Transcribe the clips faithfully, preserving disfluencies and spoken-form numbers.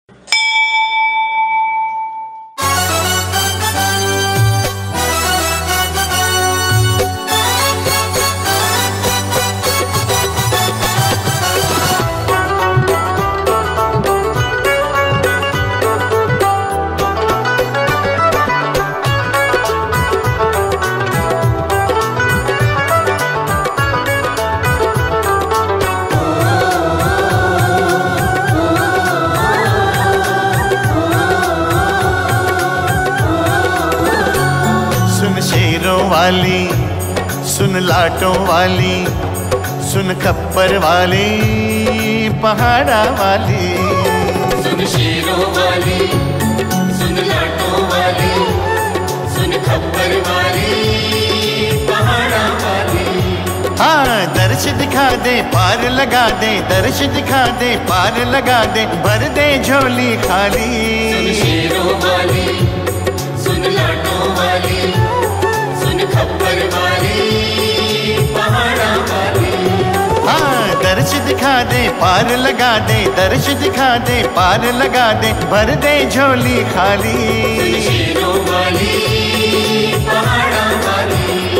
वाली सुन लाटों वाली, सुन खप्पर वाली पहाड़ा वाली, सुन शेरों वाली, सुन लाटों वाली, सुन खप्पर वाली पहाड़ा वाली। हाँ दर्श दिखा दे पार लगा दे, दर्श दिखा दे पार लगा दे, भर दे झोली खाली। सुन शेरों वाली, सुन लाटों वाली, खप्पर वाली पहाड़ा वाली। हाँ दर्श दिखा दे पार लगा दे, दर्श दिखा दे पार लगा दे, भर दे झोली खाली। सुन शेरों वाली पहाड़ा वाली।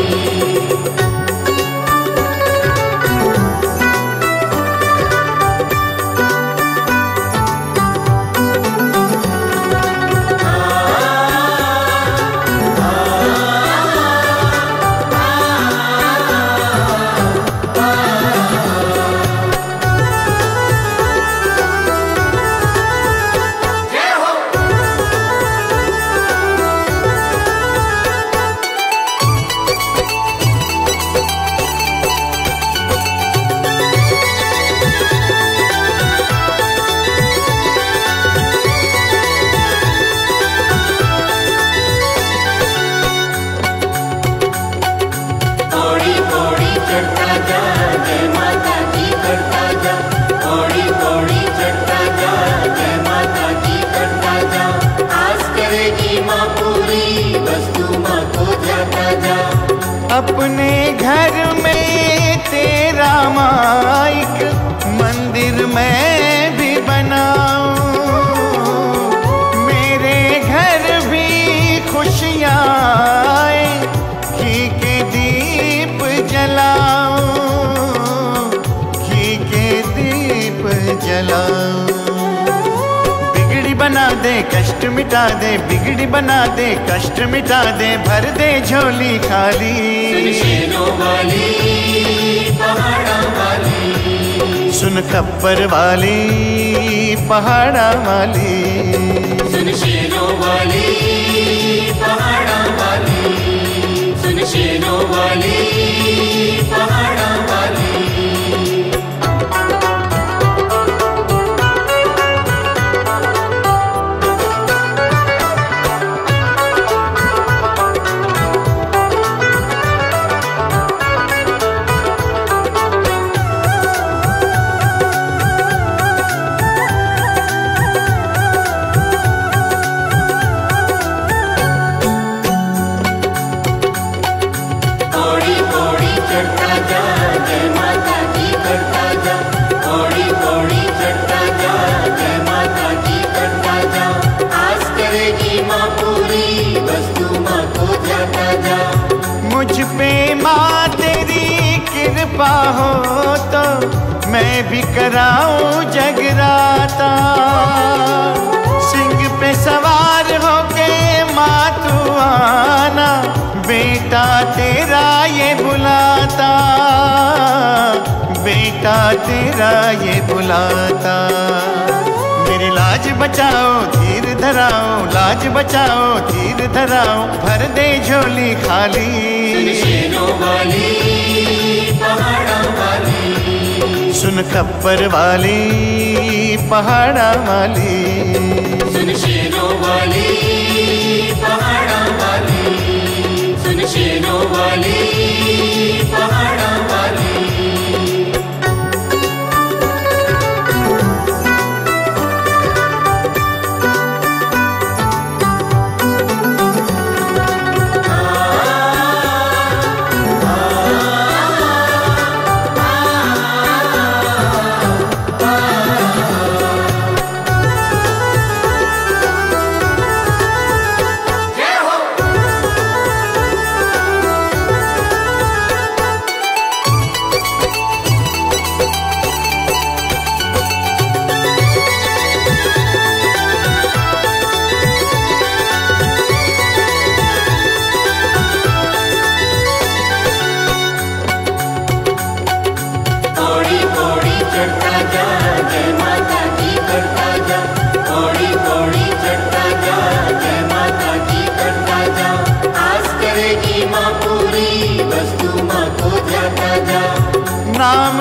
अपने घर में तेरा माइक मंदिर मैं भी बनाऊं, मेरे घर भी खुशियाँ आए, घी के दीप जलाऊं, घी के दीप जलाऊं। बिगड़ी बना दे कष्ट मिटा दे, बिगड़ी बना दे कष्ट मिटा दे, भर दे झोली खाली। सुन शेरों वाली पहाड़ा वाली, सुन खप्पर वाली पहाड़ा वाली, सुन शेरों वाली पहाड़ा वाली, सुन शेरों वाली पहाड़ा वाली। मुझ पे माँ तेरी कृपा हो तो मैं भी कराऊं जगराता, सिंह पे सवार होके माँ तू आना, बेटा तेरा ये बुलाता, बेटा तेरा ये बुलाता। मेरी लाज बचाओ धीर धराओ, लाज बचाओ धीर धराओ, भर दे झोली खाली। सुन शेरों वाली पहाड़ा वाली, सुन खप्पर वाली पहाड़ा वाली, सुन शेरों वाली पहाड़ा वाली, सुन शेरों वाली पहाड़ा वाली।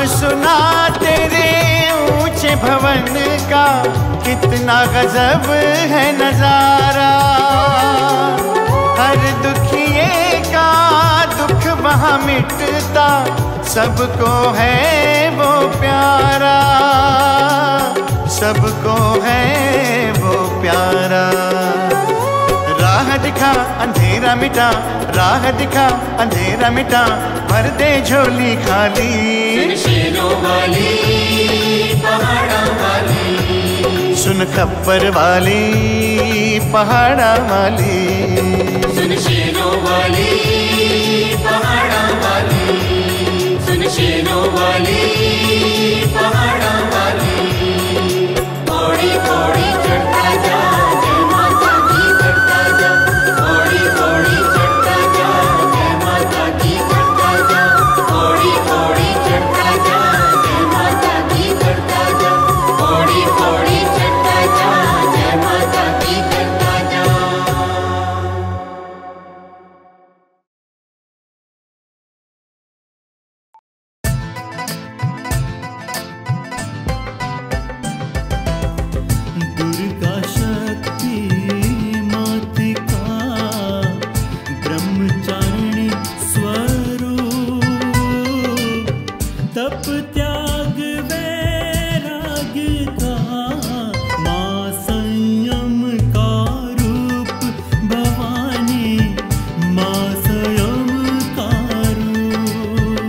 सुना तेरे ऊंचे भवन का, कितना गजब है नजारा। हर दुखिए का दुख वहाँ मिटता, सबको है वो प्यारा, सबको है वो प्यारा। राह दिखा अंधेरा मिटा, राह दिखा अंधेरा मिटा, भर दे झोली खाली। सुन शेरों वाली पहाड़ा वाली, सुन खप्पर वाली पहाड़ा वाली, सुन शेरों वाली पहाड़ा वाली, सुन शेरों वाली पहाड़ा वाली। थोड़ी थोड़ी चढ़ता जा, जय माता की करता जा, थोड़ी थोड़ी चढ़ता जा, जय माता की करता जा, थोड़ी थोड़ी चढ़ता जा, जय माता की करता जा, थोड़ी थोड़ी चढ़ता जा, जय माता की करता जा। दुर्गा शक्ति मातृका ब्रह्मचारिणी स्वरूप, तप त्याग वैराग्य का माँ संयम का रूप। भवानी माँ संयम का रूप।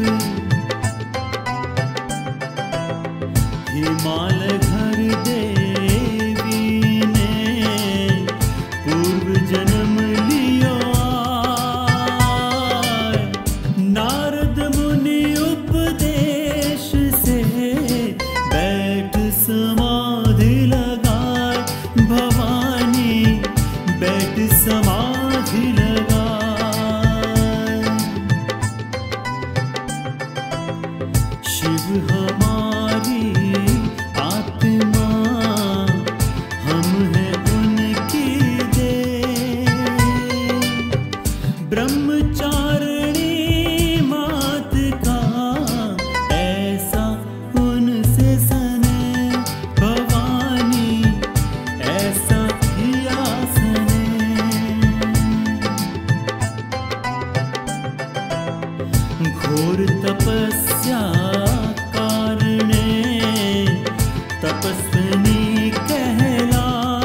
हिमालय घर देवी ने पूर्व जन्म लियो आय। नारद मुनि उपदेश से बैठ समाधि लगाए। भवानी बैठ समाधि लगाए। शिव हमारी आत्मा, हम हैं उनकी देह। ब्रह्मचारिणी मात का ऐसा उनसे स्नेह। भवानी ऐसा किया स्नेह। घोर तपस्या कारणे तपस्विनी कहलाए।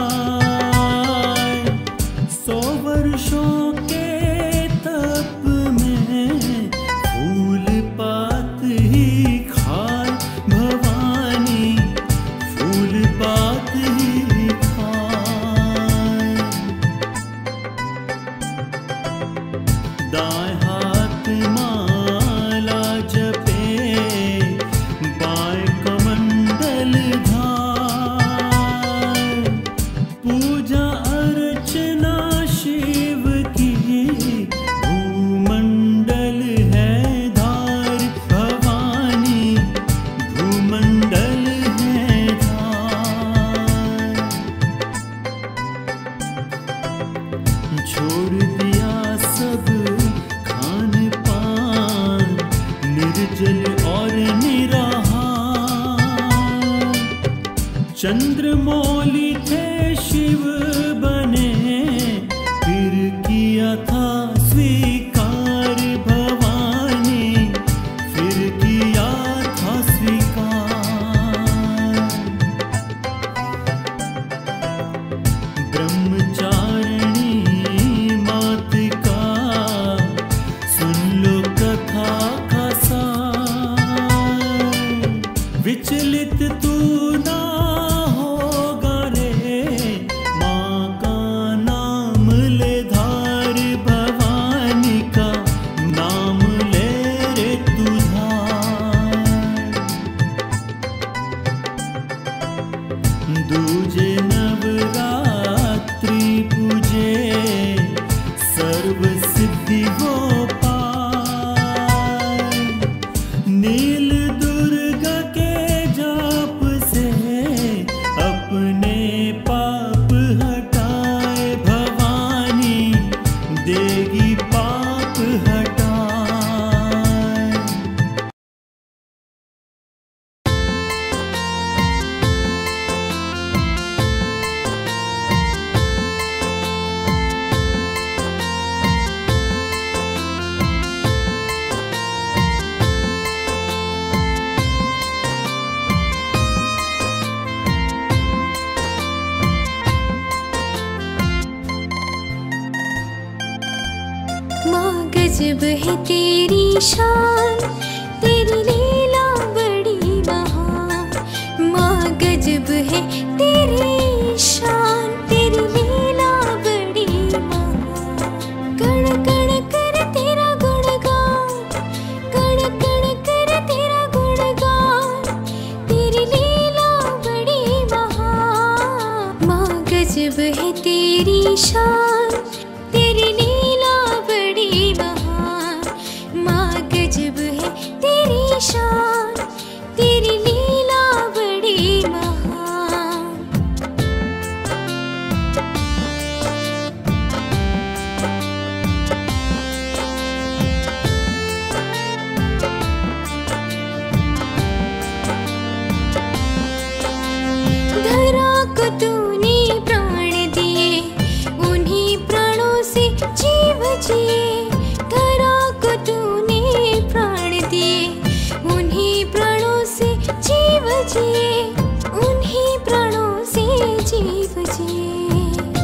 सौ वर्षों के तप में फूल पात ही खाए। भवानी फूल पात ही खाए। दाएं हाथ माला जपे, बाएं कमंडल धार। पूजा अर्चना शिव की, भूमंडल है धार। भवानी भूमंडल है धार। छोड़ दिया सब खान पान, निर्जल और निराहार। चंद्रमौली थे शिव बने, फिर किया था स्वीकार। भवानी फिर किया था स्वीकार। ब्रह्मचारिणी मात का सुन लो कथा का सार। विचलित तू ना होगा रे, माँ का नाम ले धार। भवानी का नाम ले रे तू धार। दूजे नवरात्रि पूजे, सर्व सिद्धि हो पाए। नील दुर्गा के जाप से अपने पाप हटाए। भवानी देगी पाप हटाए। गजब है तेरी शान, तेरी लीला बड़ी महान। माँ गजब है तेरी शान, तेरी लीला बड़ी महान। कण कण कर तेरा गुणगान, कण कण कर तेरा गुणगान, तेरी लीला बड़ी महान। माँ गजब है तेरी शान, तेरी लीला बड़ी महान। माँ गजब है तेरी शान, तेरी लीला बड़ी महान। धरा को तूने प्राण दिए, उन्हीं प्राणों से जीव जिए। धरा को तूने प्राण दिए, उन्हीं प्राणों से जीव जिए, उन्हीं प्राणों से जीव जिए।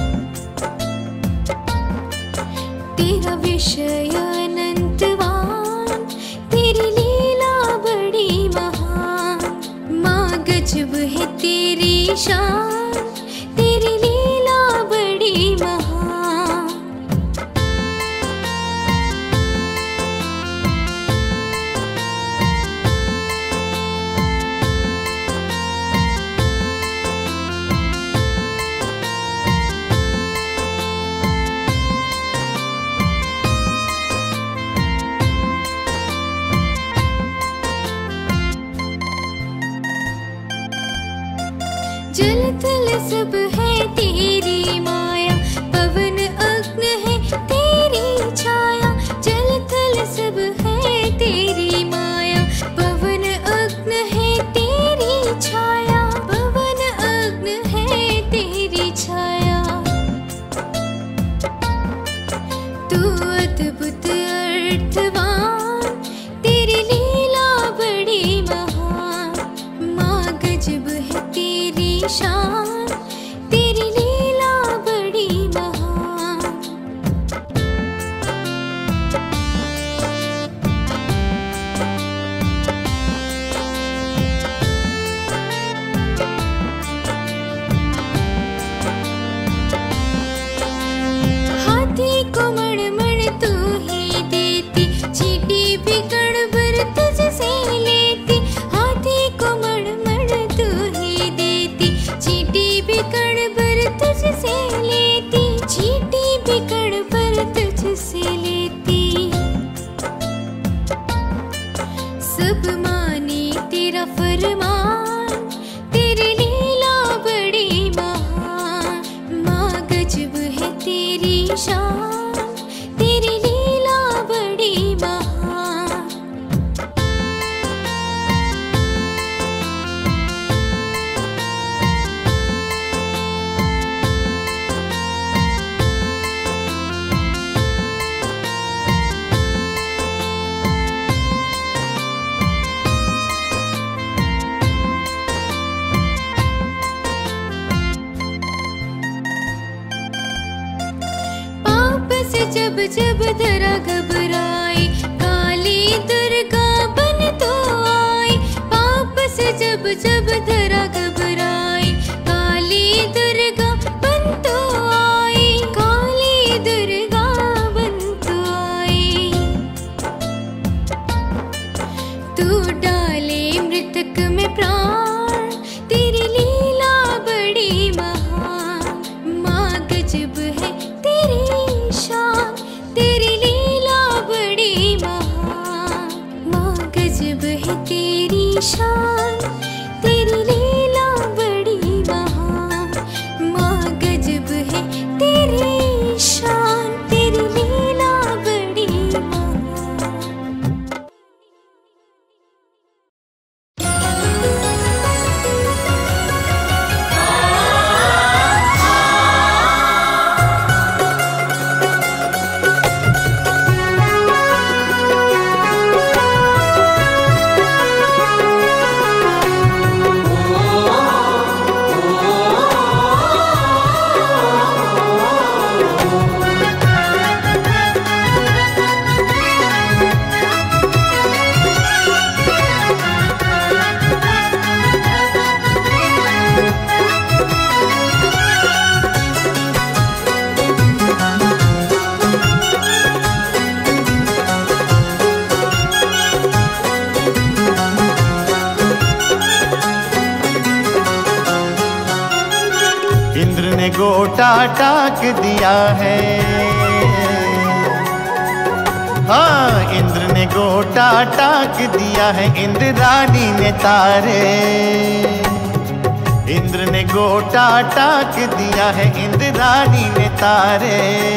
तेरा विषय अनंतवान, तेरी लीला बड़ी महान। माँ गजब है तेरी शान, तेरी लीला बड़ी महान। जल थल सब है तेरी माया, पवन अग्नि है तेरी छाया। जल थल सब है तेरी माया, पवन अग्नि है तेरी छाया, पवन अग्नि है तेरी छाया। तू अद्भुत अर्थवान, तेरी लीला बड़ी महान। माँ गजब है तेरी शान, तेरी लीला बड़ी महान। हाथी को मण मण तू ही देती, चींटी भी कण भर तुझसे लेती। हाथी को मण मण तू ही देती, चींटी भी कण भर तुझसे लेती, चींटी भी कण भर तुझसे लेती। सब माने तेरा फरमान, तेरी लीला बड़ी महान। माँ गजब है तेरी शान, तेरी लीला बड़ी महान। पाप से जब जब धरा घबराई, काली दुर्गा बन तो आई। पाप से जब जब धरा घबराई, काली दुर्गा बन तो आई, काली दुर्गा बन तो आई। तू डाले मृतक में प्राण, तेरी लीला बड़ी महान। माँ गजब है तेरी शान, तेरी लीला बड़ी महान। माँ गजब है तेरी शान, तेरी लीला इंद्र ने गोटा टाक दिया है, हाँ इंद्र ने गोटा टाक दिया है, इंद्राणी ने तारे। इंद्र ने गोटा टाक दिया है, इंद्राणी ने तारे।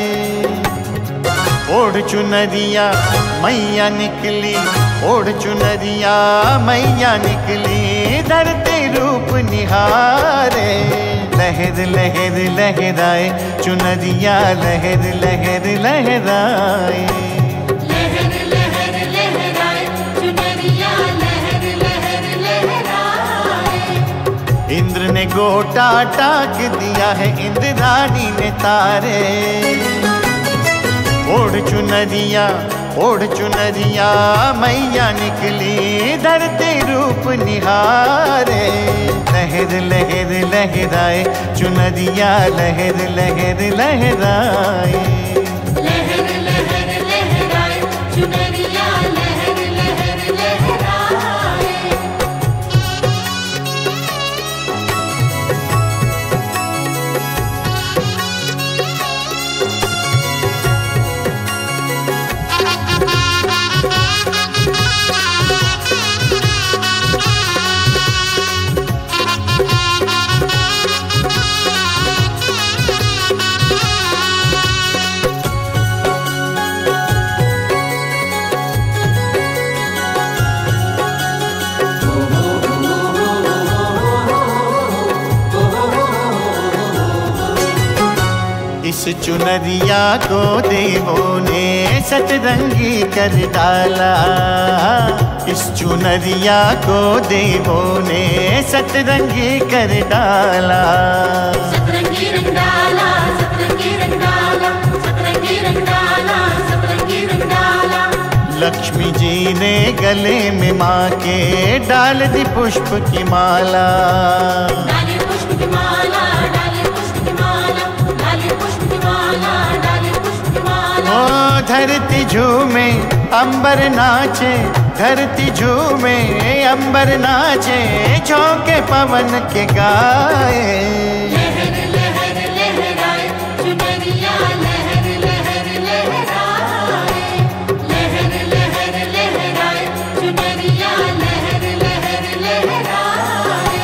ओढ़ चुनरिया मैया निकली, ओढ़ चुनरिया मैया निकली, धरती रूप निहारे। लहर लहर लहराए चुनरिया, लहर लहर लहराए। लहर लहर लहराए चुनरिया, लहर लहर लहराए। इंद्र ने गोटा टाक दिया है, इंद्राणी ने तारे। ओढ़ चुनरिया ओढ़ चुनरिया मैया निकली, धरती रूप निहारे। लहर लहर लहराए चुनरिया, लहर लहर लहराए। लहर लहर लहराए चुनरिया, लहर लहर लहराए। इस चुनरिया को देवों ने सतरंगी कर डाला, इस चुनरिया को देवों ने सतरंगी कर डाला। सतरंगी रंग डाला, सतरंगी रंग डाला, सतरंगी रंग डाला, सतरंगी रंग डाला। लक्ष्मी जी ने गले में माँ के डाल दी पुष्प की माला। डाली पुष्प की माला, डाली पुष्प की माला, डाली पुष्प की माला, डाली पुष्प की माला। ओ धरती झूमे अंबर नाचे, धरती झूमे अंबर नाचे, झोंके पवन के गाए। लहर लहर लहराए चुनरिया, लहर लहर लहराए। लहर लहर लहराए चुनरिया, लहर लहर लहराए।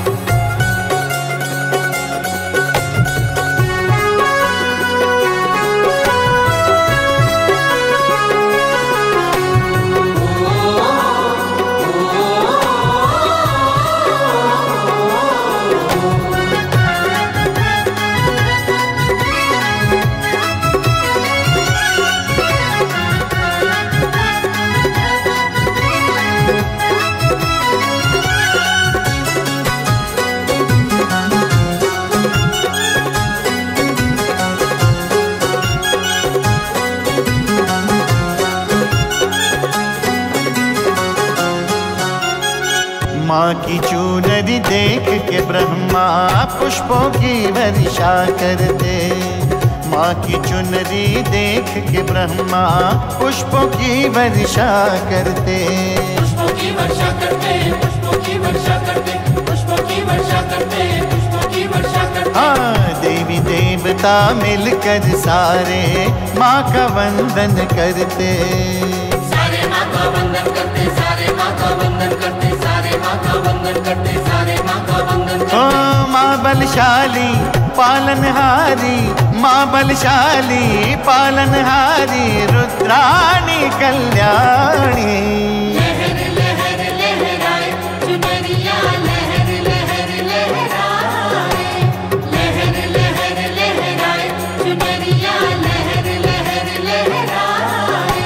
माँ की चूनरी देख के ब्रह्मा पुष्पों की वर्षा करते। माँ की चुनरी देख के ब्रह्मा पुष्पों की वर्षा करते। पुष्पों की वर्षा करते, पुष्पों की वर्षा करते, पुष्पों की वर्षा करते, पुष्पों की वर्षा करते। हाँ देवी देवता मिलकर सारे माँ का वंदन करते। सारे माँ का वंदन करते, सारे माँ का वंदन करते, सारे माँ का वंदन करते, सारे माँ का वंदन करते। ओ माँ बलशाली पालनहारी, माँ बलशाली पालनहारी, रुद्राणी कल्याणी। लहर लहर लहराए चुनरिया, लहर लहर लहराए। लहर लहर लहराए चुनरिया, लहर लहर लहराए।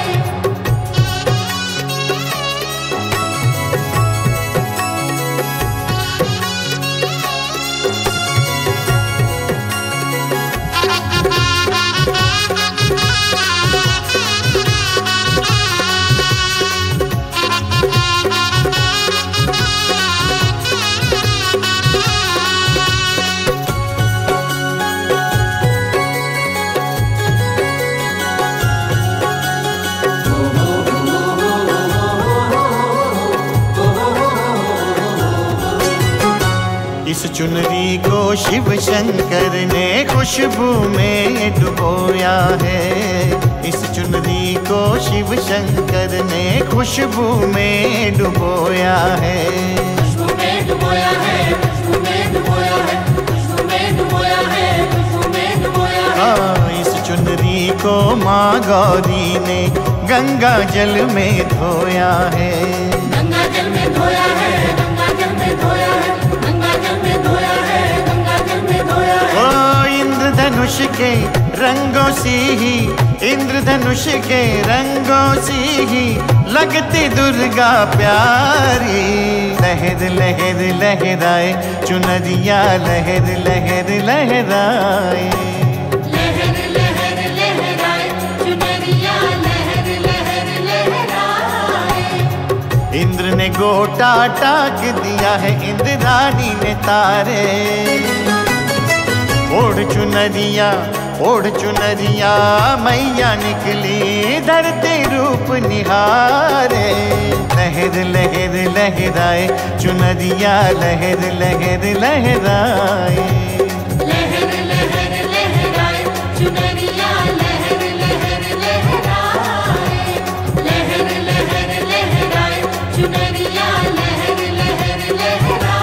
चुनरी को शिव शंकर ने खुशबू में डुबोया है। इस चुनरी को शिव शंकर ने खुशबू में डुबोया है। खुशबू में डुबोया है, खुशबू में डुबोया है, खुशबू में डुबोया है, खुशबू में डुबोया है। हाँ, इस चुनरी को माँ गौरी ने गंगा जल में धोया है। गंगा जल में धोया है, गंगा जल में धोया है, गंगा जल में धोया है, गंगा जल में धोया है। ओ इंद्रधनुष के रंगों सी ही, इंद्रधनुष के रंगों सी ही लगती दुर्गा प्यारी। लहर लहर लहराए चुनरिया, लहर लहर लहराए। लहर लहर लहराए चुनरिया, लहर लहर लहराए। इंद्र ने गोटा टाक दिया है, इंद्राणी ने तारे। ओढ़ चुनरिया, ओढ़ चुनरिया मैया निकली धरती रूप निहारे। लहर लहर लहराए चुनरिया, लहर लहर लहराए। लहर लहर लहराए चुनरिया, लहर लहर लहराए। लहर लहर लहराए चुनरिया, लहर लहर लहराए।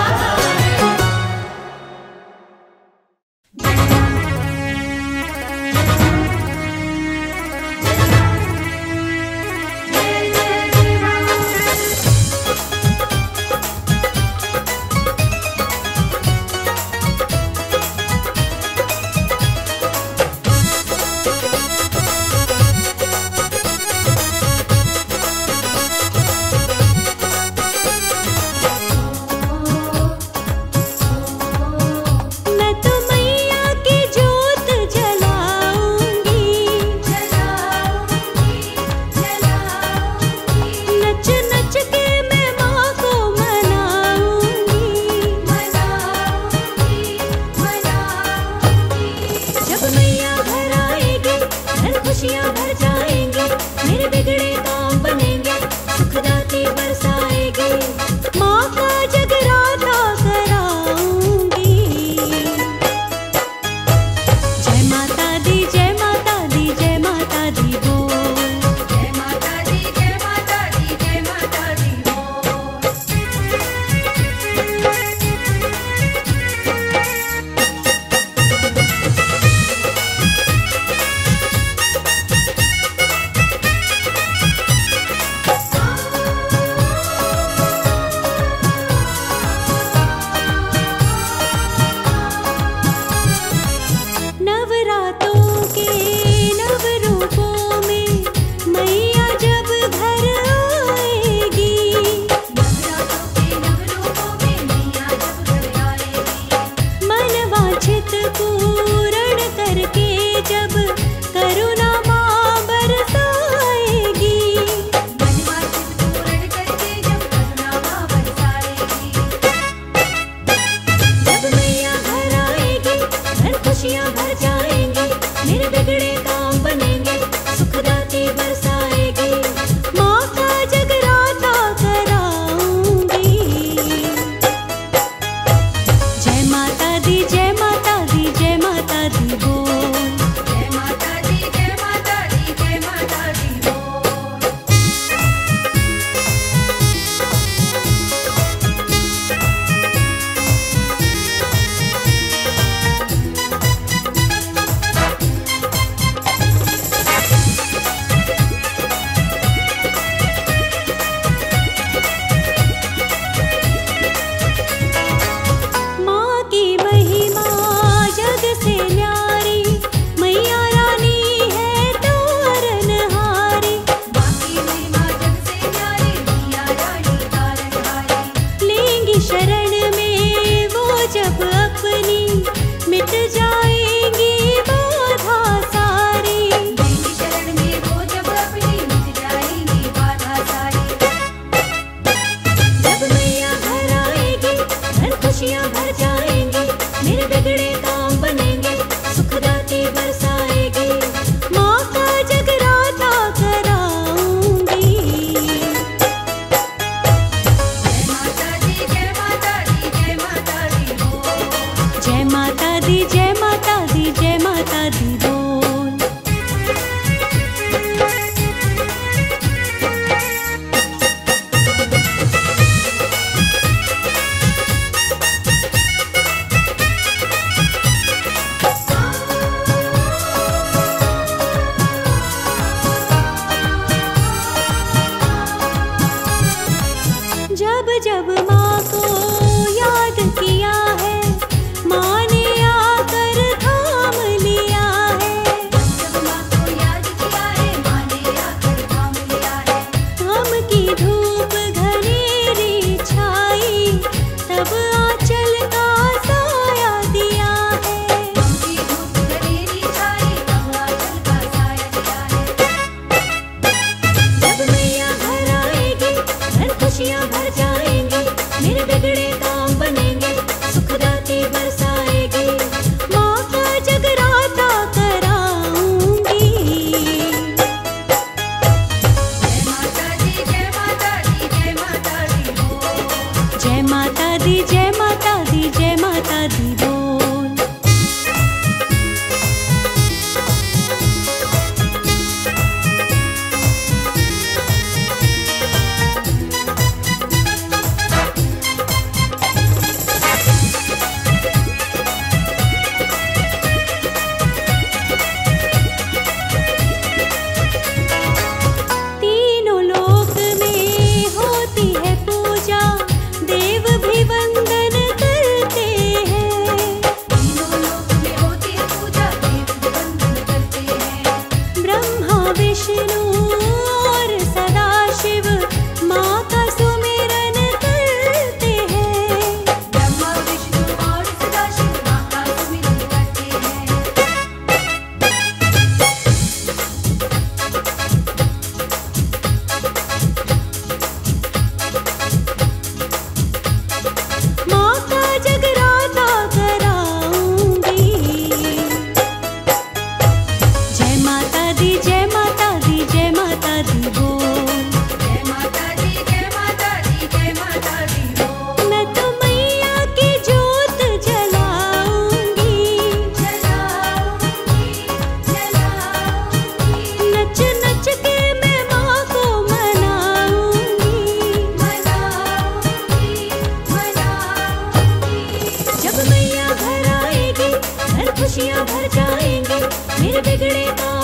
खुशियाँ भर जाएंगे, मेरे बिगड़े काम